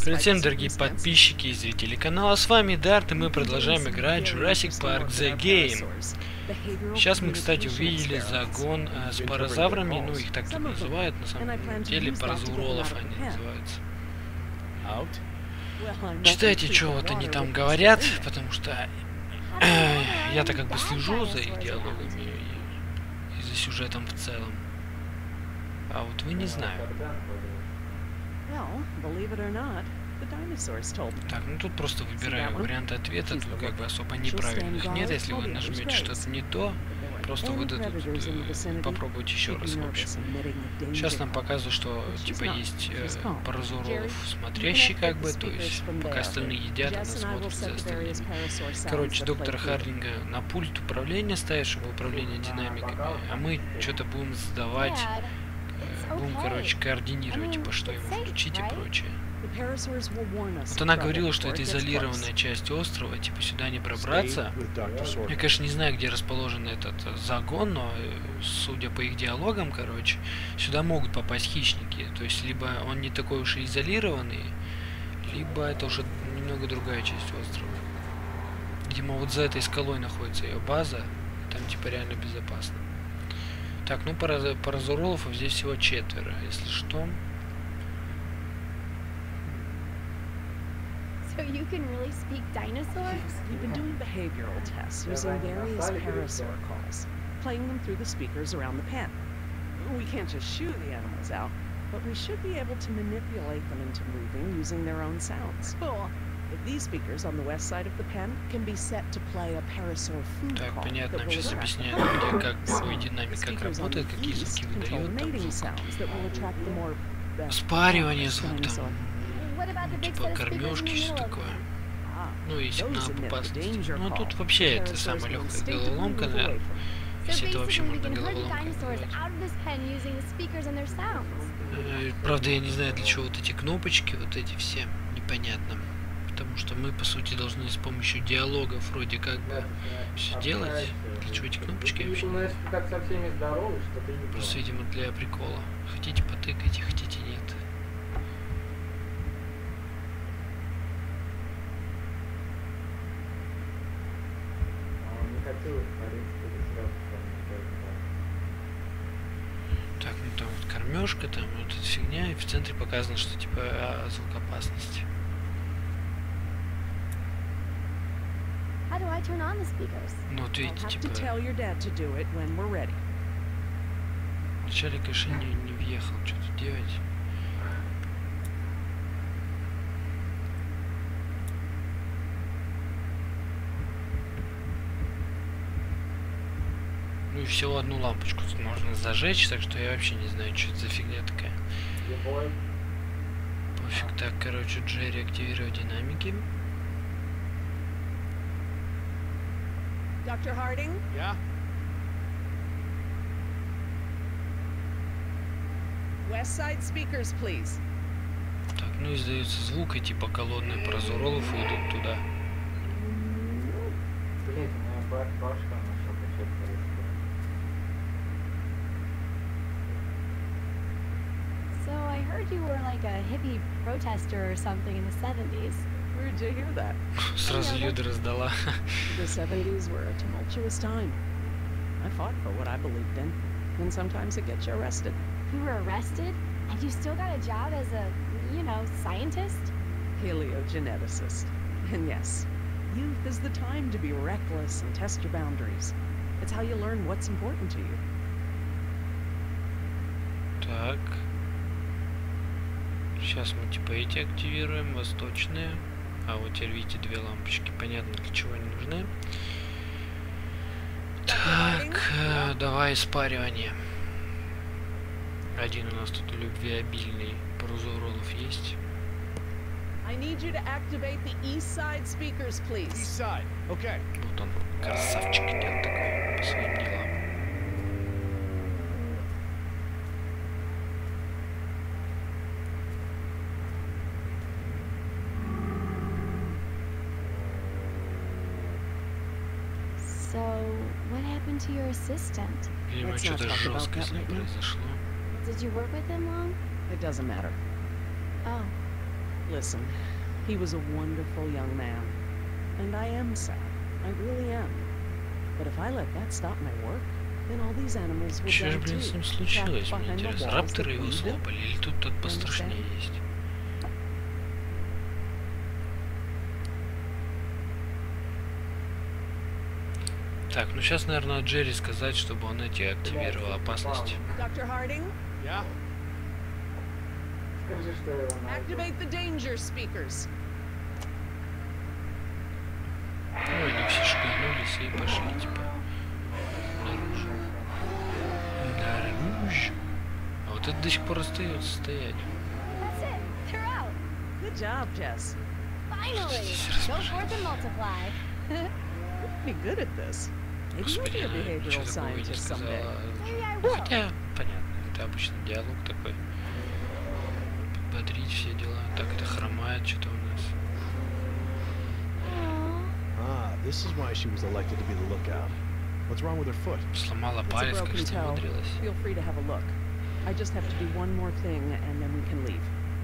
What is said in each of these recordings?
Привет всем, дорогие подписчики и зрители канала, с вами Дарт, и мы продолжаем играть Jurassic Park The Game. Сейчас мы, кстати, увидели загон с паразаврами, ну их так тут называют, на самом деле паразауролов они называются. Читайте, что вот они там говорят, потому что я-то как бы слежу за их диалогами и за сюжетом в целом, а вот вы не знаю. Так, ну тут просто выбираем варианты ответа, тут как бы особо неправильных нет. Если вы нажмете что-то не то, просто выдадут, попробуйте еще раз, в общем. Сейчас нам показывают, что типа есть паразауролов смотрящий, как бы, то есть пока остальные едят, она смотрит за остальными. Короче, доктора Хардинга на пульт управления ставит, чтобы управление динамиками, а мы что-то будем сдавать. Будем, короче, координировать, типа, что ему включить и прочее. Вот она говорила, что это изолированная часть острова, типа, сюда не пробраться. Я, конечно, не знаю, где расположен этот загон, но, судя по их диалогам, короче, сюда могут попасть хищники. То есть, либо он не такой уж и изолированный, либо это уже немного другая часть острова. Видимо, вот за этой скалой находится ее база, там, типа, реально безопасно. Так, ну паразауролов здесь всего 4, если что. So you can really speak dinosaur? We've been doing behavioral tests using various parasaur calls, playing them through the speakers around the pen. We can't just shoo the animals out, but we should be able to manipulate them into moving using their own sounds. Cool. These speakers on the west side of the pen can be set to play a parasaur food Так, call понятно, that will сейчас attract объясняют, the где, как какой динамик, как работает, какие звуки выдает, там, спаривание звук, там, типа кормежки, все такое. Ну и сигнал опасности. Ну а тут вообще это самая легкая головоломка, наверное. Если это вообще можно головоломка назвать. Правда, я не знаю, для чего вот эти кнопочки, вот эти все, непонятно. Потому что мы, по сути, должны с помощью диалогов вроде как бы все делать. Для чего эти кнопочки вообще? Просто, видимо, для прикола. Хотите потыкайте, хотите нет. Так, ну там вот кормежка, там вот эта фигня, и в центре показано, что типа звук опасности. Ну вот видите, типа... Вначале, конечно, не въехал, что тут делать. Ну и всего одну лампочку тут можно зажечь, так что я вообще не знаю, что это за фигня такая. Пофиг. Так, короче, Джерри активировал динамики. Dr. Harding? Yeah? West side speakers, please. Так, ну издается звук, и типа колонны паразауролов идут туда. So I heard you were like a hippie protester or something in the 70s. Where'd you hear that? Сразу Юда раздала. The 70s were a tumultuous time. I fought for what I believed in, and sometimes it gets you arrested. You were arrested? And you still got a job as a, you know, scientist? Paleogeneticist. And yes, youth is the time to be reckless and test your boundaries. It's how you learn what's important to you. Так. Сейчас мы типа эти активируем, восточные. А вот теперь видите, две лампочки. Понятно, для чего они нужны. Так, давай спаривание. Один у нас тут любвеобильный паразауролов есть. I need you to activate the east side speakers, please. East side. Okay. Вот он, красавчик, идет такой по своим делам. So, what happened to your assistant? Видимо, что-то жесткое с ним произошло. Did you work with him long? It doesn't matter. Oh. Listen, he was a wonderful young man. And I am sad. I really am. But if I let that stop my work, then all these animals will Чё die же, блин, с too. ним случилось, Trapped мне behind the интересно? walls Рапторы that его we built. слопали, или тут тот пострашнее Understand? есть? Так, ну сейчас, наверное, Джерри сказать, чтобы он эти активировал опасности. Dr. Harding, Yeah? Скажи, что его надо. activate the danger speakers. Ну, они все шканулись и пошли, типа, наружу. Наружу. А вот это до сих пор остается стоять. That's it. They're out. Good job, Jess. Finally. Go forth and multiply. You're pretty good at this. Maybe you'll Господи, be a она behavioral ничего такого не scientist someday. сказала. Maybe I Ну, will. хотя, понятно, это обычно диалог такой. Подбодрить все дела. Так, это хромает что-то у нас. Aw. Ah, this is why she was elected to be the lookout. What's wrong with her foot? Сломала It's a палец, broken кажется, toe. умудрилась. Feel free to have a look. I just have to do one more thing and then we can leave.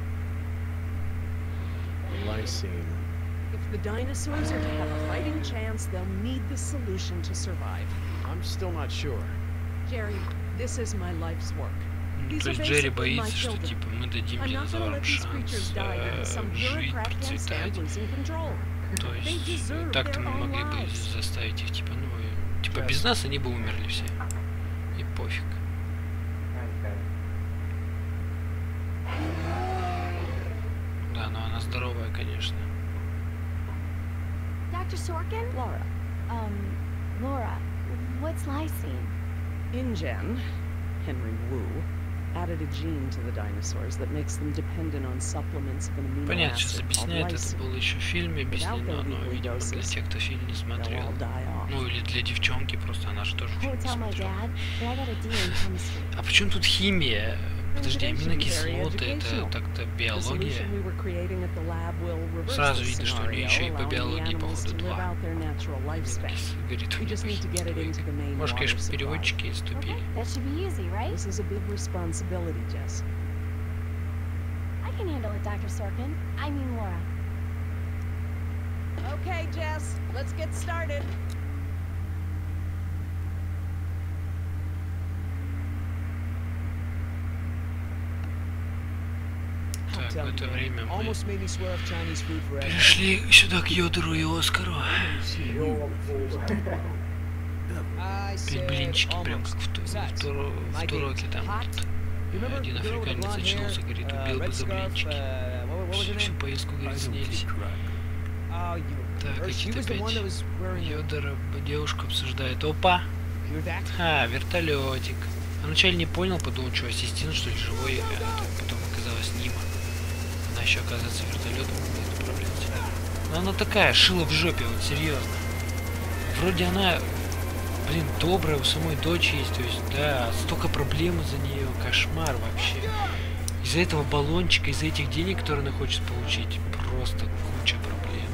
Lysine. If the dinosaurs are to have a fighting chance, they'll need this solution to survive. I'm still not sure. Jerry, this is my life's work. То есть Джерри боится, что типа мы дадим I'm not gonna динозаврам let these creatures шанс die because some жить, bureaucrat can't stand процветать. losing control. То They есть deserve так-то their мы own могли бы lives. заставить их типа, ну, типа без нас они бы умерли все. И пофиг. Да, но она здоровая, конечно. Dr. Sorkin? Laura, Laura, what's lysine? InGen, Henry Wu, added a gene to the dinosaurs that makes them dependent on supplements of an amino Понятно, сейчас acid called объясняет, это lysine. было еще в фильме объяснено, но, видимо, для тех, кто фильм не They'll смотрел. all die off. Ну, или для девчонки, просто она же тоже I фильм won't не tell my смотрела. dad, but I got a D in chemistry. А почему тут химия? Подожди, аминокислоты, это educational. так-то The биология? solution we were creating at the lab will reverse Сразу this видно, что у нее scenario, еще и по allowing the биологии, animals походу, to live два. out their natural lifespan. Говорит, We just need to get it into the main может, water конечно, supply. переводчики Okay, ступили. that should be easy, right? This is a big responsibility, Jess. I can handle it, Dr. Sorkin. I mean Laura. Okay, Jess, let's get started. Так, в это время мы Almost made me swear off Chinese food forever. перешли сюда к Йодору и Оскару. И блинчики прям как в Туроке там. Вот, один африканец очнулся, говорит, убил бы за блинчики. Всю поездку, говорит, снились. Так, какие-то опять Йодора девушку обсуждает. Опа! А, вертолетик. А вначале не понял, подумал, что ассистент, что ли, живой, а это потом оказалось Нима. Она еще, оказывается, вертолетом умеет управлять. Но она такая, шила в жопе, вот серьезно. Вроде она, блин, добрая, у самой дочь есть, то есть, да, столько проблем из-за нее, кошмар вообще. Из-за этого баллончика, из-за этих денег, которые она хочет получить, просто куча проблем.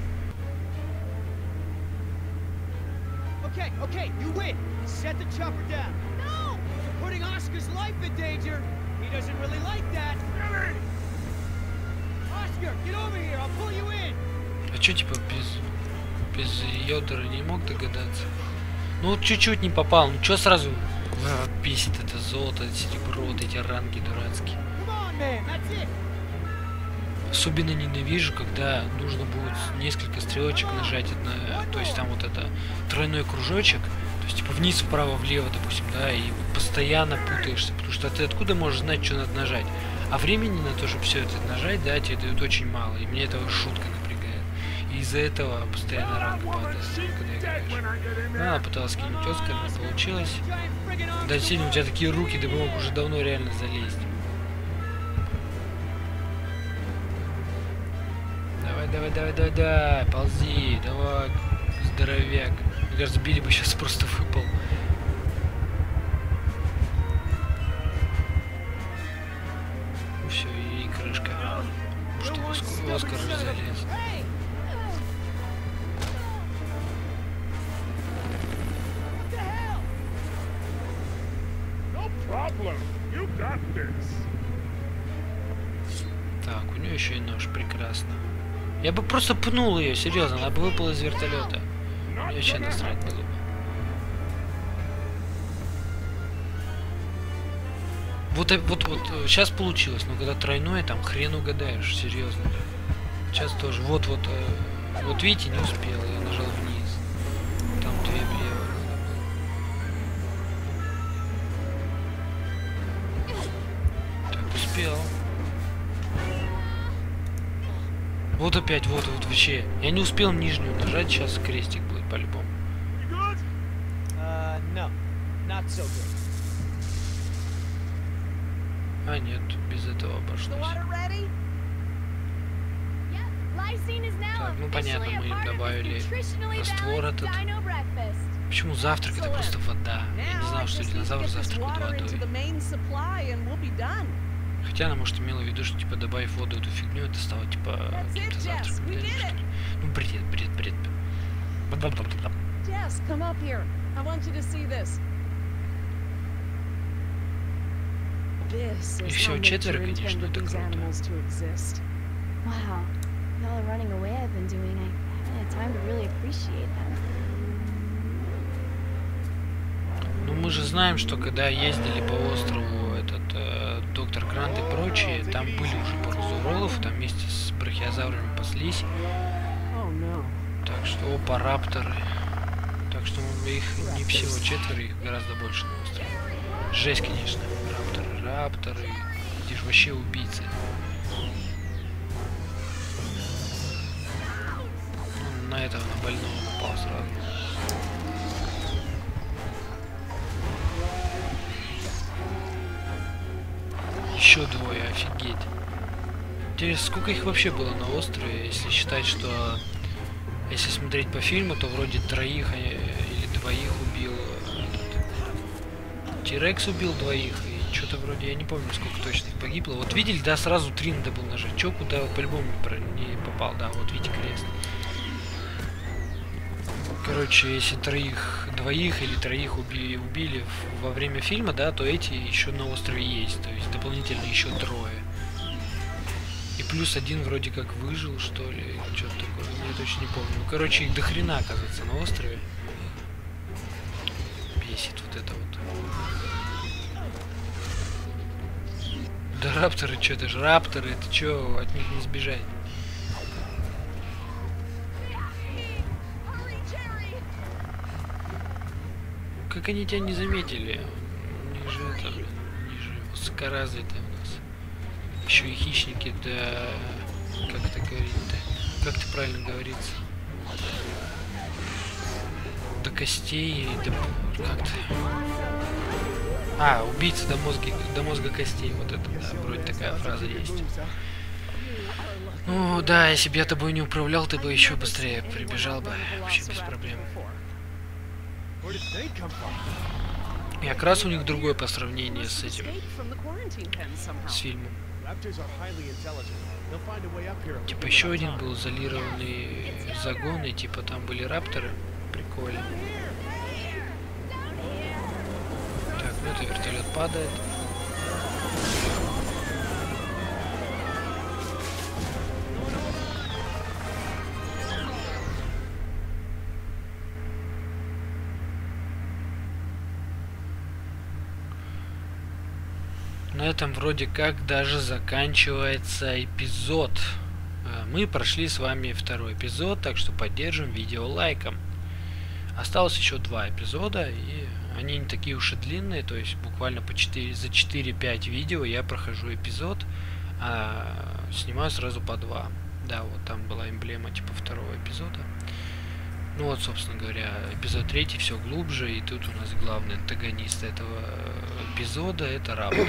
Okay, okay, you win. Set the chopper down. No! You're putting Oscar's life in danger. He doesn't really like that. Oscar, get over here. I'll pull you in. А чё, типа, без Йодора не мог догадаться? Ну, вот чуть-чуть не попал, ну чё сразу писит это золото, серебро, вот эти ранги дурацкие. Come on, man. That's it. Особенно ненавижу, когда нужно будет несколько стрелочек нажать, то есть там вот это тройной кружочек, то есть типа вниз, вправо, влево, допустим, да, и постоянно путаешься, потому что ты откуда можешь знать, что надо нажать? А времени на то, чтобы все это нажать, да, тебе дают очень мало, и мне этого жутко напрягает. И из-за этого постоянно ранг падает, когда играешь. Ну, она пыталась кинуть Оскар, не получилось. Да, сильно у тебя такие руки, да бы мог уже давно реально залезть. Давай, ползи, давай, здоровяк. Мне кажется, Билли бы сейчас просто выпал. Все, и крышка. Что Оскар уже залез. No problem. You got this. Так, у нее еще и нож, прекрасно. Я бы просто пнул ее, серьезно, она бы выпала из вертолета. Мне вообще насрать было бы. Вот сейчас получилось, но когда тройное, там хрен угадаешь, серьезно. Сейчас тоже. Вот видите, не успел, я нажал вниз. Там 2 влево. Так, успел. Вот опять, вот вообще. Я не успел нижнюю нажать, сейчас крестик будет по-любому. А нет, без этого обошлось. Так, ну понятно, мы им добавили раствор этот. Почему завтрак? Это просто вода. Я не знал, что динозавр завтракает водой. Хотя она, может, имела в виду, что, типа, добавив воду эту фигню, это стало, типа, каким-то завтраком. Да, что ли. Ну, бред. Jess, come up here. I want you to see this. This И is всё, how четверо, nature конечно, intended это these круто. animals to exist. Wow. With all the running away I've been doing, I haven't had time to really appreciate them. Ну, мы же знаем, что когда ездили по острову этот доктор Грант и прочие, там были уже пару зуролов, там вместе с брахиозаврами паслись. Oh no. Так что, опа, рапторы. Так что их не всего 4, их гораздо больше на острове. Жесть, конечно. Рапторы. Здесь вообще убийцы. Он на этого, на больного напал сразу. Еще 2, офигеть. Интересно, сколько их вообще было на острове, если считать, что... Если смотреть по фильму, то вроде 3 или 2 убил этот... Тирекс убил 2, и что-то вроде, я не помню, сколько точно их погибло. Вот видели, да, сразу 3 надо было нажать. Чё, куда по-любому не попал, да, вот видите крест. Короче, если 2 или 3 убили во время фильма, да, то эти еще на острове есть. То есть дополнительно еще 3. И плюс 1 вроде как выжил, что ли, что-то такое, я точно не помню. Ну, короче, их до хрена, оказывается, на острове. Бесит вот это вот. Да рапторы, что это же рапторы, это что, от них не сбежать. Как они тебя не заметили? Они же это, они же высокоразвитые у нас. Еще и хищники, да, как это говорить-то? Как это правильно говорится? До костей, как-то... А, убийца до мозга костей, вот это, да, вроде такая фраза есть. Ну, да, если бы я тобой не управлял, ты бы еще быстрее прибежал бы, вообще без проблем. И как раз у них другое по сравнению с этим, с фильмом. Типа еще один был изолированный загон, и типа там были рапторы. Прикольно. Так, ну это вертолет падает. На этом вроде как даже заканчивается эпизод. Мы прошли с вами 2-й эпизод, так что поддержим видео лайком. Осталось еще 2 эпизода, и они не такие уж и длинные, то есть буквально за 4-5 видео я прохожу эпизод, а снимаю сразу по 2. Да, вот там была эмблема типа 2-го эпизода. Ну вот, собственно говоря, эпизод 3 все глубже, и тут у нас главный антагонист этого эпизода — это Раптор.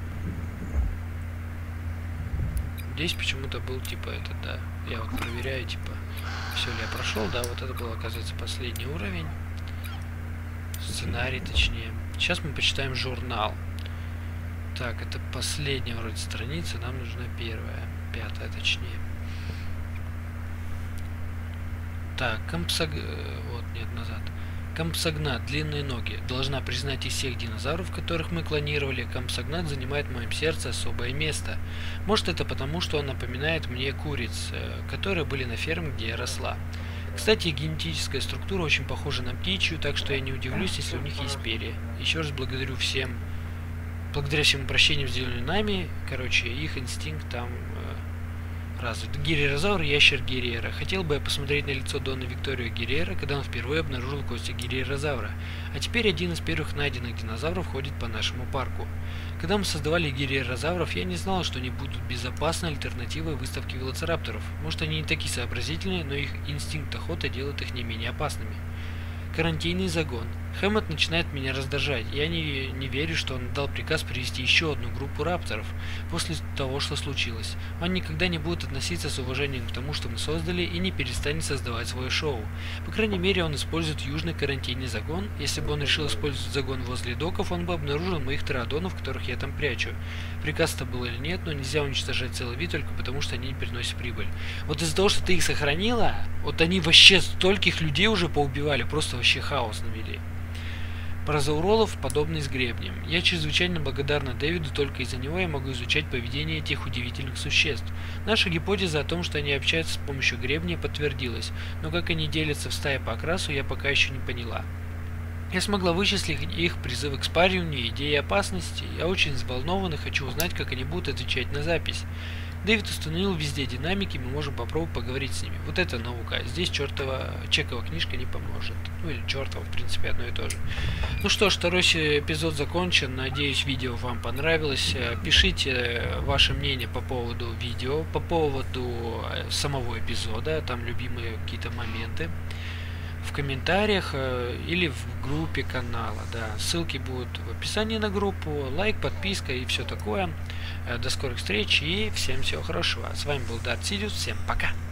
Здесь почему-то был типа этот, да, я вот проверяю, типа, все ли я прошел, да, вот это был, оказывается, последний уровень. Сценарий, точнее. Сейчас мы почитаем журнал. Так, это последняя вроде страница, нам нужна 1-я, 5-я точнее. Так, вот, нет, назад. Компсогнат, длинные ноги. Должна признать, из всех динозавров, которых мы клонировали, Компсогнат занимает в моем сердце особое место. Может, это потому, что он напоминает мне куриц, которые были на ферме, где я росла. Кстати, генетическая структура очень похожа на птичью, так что я не удивлюсь, если у них есть перья. Еще раз благодаря всем обращениям, сделанным нами, короче, их инстинкт там развит. Гирерозавр, ящер Геррера. Хотел бы я посмотреть на лицо Дона Викторио Геррера, когда он впервые обнаружил кости Гирерозавра. А теперь один из первых найденных динозавров ходит по нашему парку. Когда мы создавали гирерозавров, я не знал, что они будут безопасной альтернативой выставке велоцирапторов. Может, они не такие сообразительные, но их инстинкт охоты делает их не менее опасными. Карантинный загон. Хэммет начинает меня раздражать. Я не верю, что он дал приказ привести еще одну группу рапторов после того, что случилось. Он никогда не будет относиться с уважением к тому, что мы создали, и не перестанет создавать свое шоу. По крайней мере, он использует южный карантинный загон. Если бы он решил использовать загон возле доков, он бы обнаружил моих терадонов, которых я там прячу. Приказ это был или нет, но нельзя уничтожать целый вид только потому, что они не приносят прибыль. Вот из-за того, что ты их сохранила, вот они вообще стольких людей уже поубивали, просто вообще хаос навели. Паразауролов, подобный с гребнем. Я чрезвычайно благодарна Дэвиду, только из-за него я могу изучать поведение этих удивительных существ. Наша гипотеза о том, что они общаются с помощью гребня, подтвердилась, но как они делятся в стае по окрасу, я пока еще не поняла. Я смогла вычислить их призывы к спариванию, идеи опасности. Я очень взволнован и хочу узнать, как они будут отвечать на запись. Дэвид установил везде динамики, мы можем попробовать поговорить с ними. Вот это наука. Здесь чертова чековая книжка не поможет. Ну или чертова, в принципе, одно и то же. Ну что ж, второй эпизод закончен. Надеюсь, видео вам понравилось. Пишите ваше мнение по поводу видео, по поводу самого эпизода, там любимые какие-то моменты. В комментариях или в группе канала. Да. Ссылки будут в описании на группу. Лайк, подписка и все такое. До скорых встреч и всем всего хорошего. С вами был Дарт Сидиус. Всем пока!